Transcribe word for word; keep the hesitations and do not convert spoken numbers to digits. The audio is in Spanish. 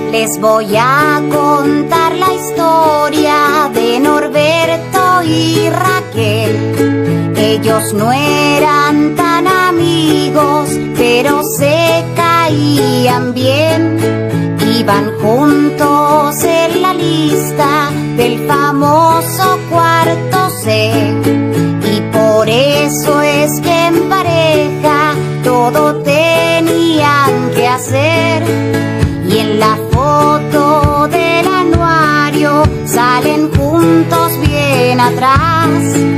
Les voy a contar la historia de Norberto y Raquel. Ellos no eran tan amigos, pero se caían bien. Iban juntos en la lista del famoso cuarto C. Y por eso es que en pareja todo tenían que hacer. Y en la foto del anuario salen juntos bien atrás.